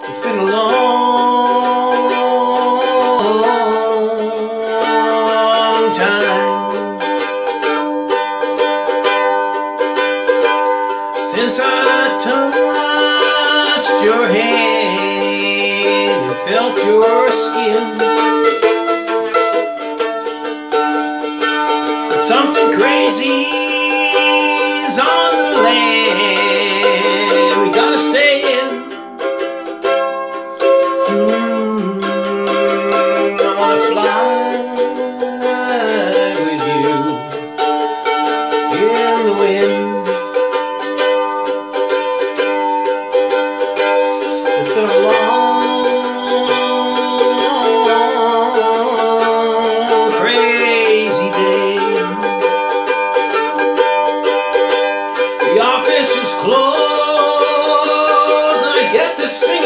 It's been a long time since I touched your hand and felt your skin. But something crazy is on the land we gotta stay in. I wanna fly with you in the wind. It's been a long, crazy day. The office is closed and I get to see